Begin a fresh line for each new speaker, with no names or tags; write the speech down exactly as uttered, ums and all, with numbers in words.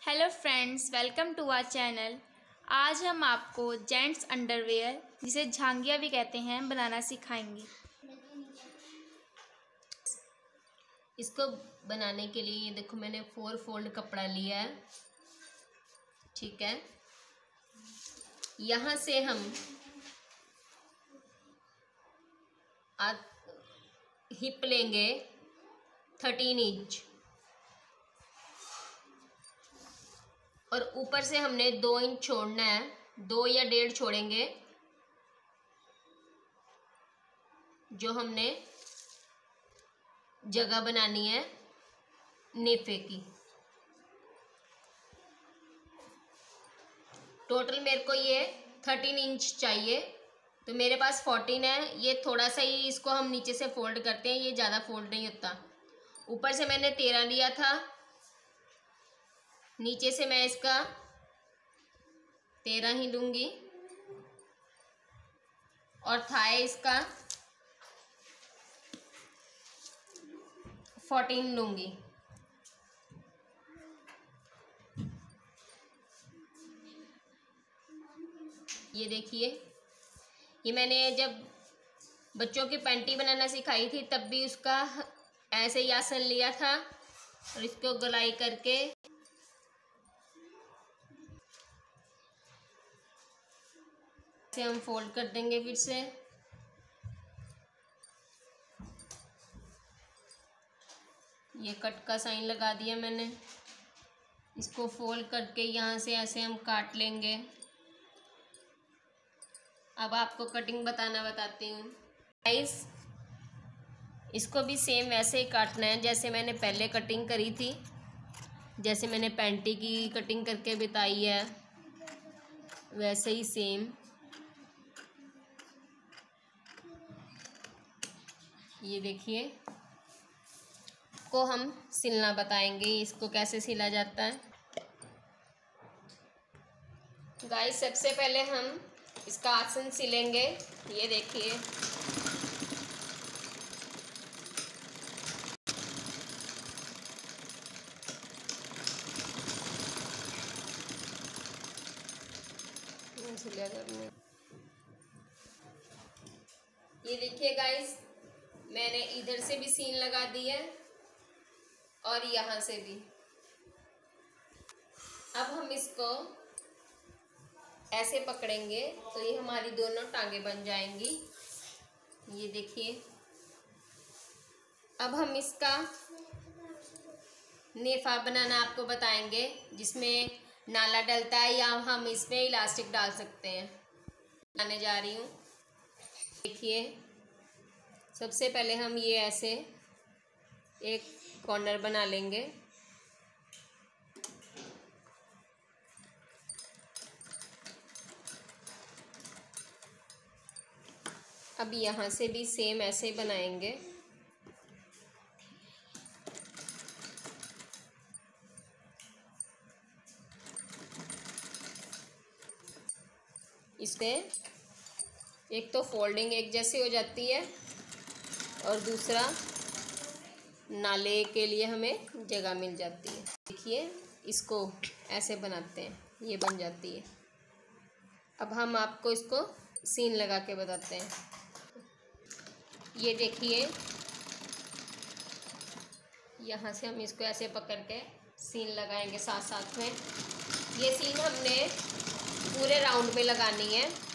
Hello friends, welcome to our channel. आज हम आपको जेंट्स अंडरवेयर, जिसे झांगिया भी कहते हैं, बनाना सिखाएंगे।
इसको बनाने के लिए ये देखो, मैंने फोर फोल्ड कपड़ा लिया है। ठीक है, यहाँ से हम हिप लेंगे थर्टीन इंच और ऊपर से हमने दो इंच छोड़ना है, दो या डेढ़ छोड़ेंगे, जो हमने जगह बनानी है नेफे की। टोटल मेरे को ये थर्टीन इंच चाहिए, तो मेरे पास फोर्टीन है। ये थोड़ा सा ही इसको हम नीचे से फोल्ड करते हैं, ये ज़्यादा फोल्ड नहीं होता। ऊपर से मैंने तेरह लिया था, नीचे से मैं इसका तेरह ही लूँगी और थाई इसका फोर्टीन लूँगी। ये देखिए, ये मैंने जब बच्चों की पैंटी बनाना सिखाई थी तब भी उसका ऐसे ही आसन लिया था और इसको गोलाई करके से हम फोल्ड कर देंगे। फिर से ये कट का साइन लगा दिया मैंने, इसको फोल्ड करके यहाँ से ऐसे हम काट लेंगे। अब आपको कटिंग बताना बताती हूँ गाइस। इसको भी सेम वैसे ही काटना है जैसे मैंने पहले कटिंग करी थी, जैसे मैंने पैंटी की कटिंग करके बताई है, वैसे ही सेम। ये देखिए, को हम सिलना बताएंगे, इसको कैसे सिला जाता है। गाइस, सबसे पहले हम इसका आसन सिलेंगे। ये देखिए, ये देखिए गाइस, मैंने इधर से भी सीन लगा दी है और यहाँ से भी। अब हम इसको ऐसे पकड़ेंगे तो ये हमारी दोनों टांगे बन जाएंगी। ये देखिए, अब हम इसका नेफा बनाना आपको बताएंगे, जिसमें नाला डलता है या हम इसमें इलास्टिक डाल सकते हैं। बनाने जा रही हूँ। देखिए, सबसे पहले हम ये ऐसे एक कॉर्नर बना लेंगे। अब यहाँ से भी सेम ऐसे बनाएंगे। इसके एक तो फोल्डिंग एक जैसी हो जाती है और दूसरा नाले के लिए हमें जगह मिल जाती है। देखिए, इसको ऐसे बनाते हैं, ये बन जाती है। अब हम आपको इसको सीन लगा के बताते हैं। ये देखिए, यहाँ से हम इसको ऐसे पकड़ के सीन लगाएंगे साथ साथ में। ये सीन हमने पूरे राउंड में लगानी है।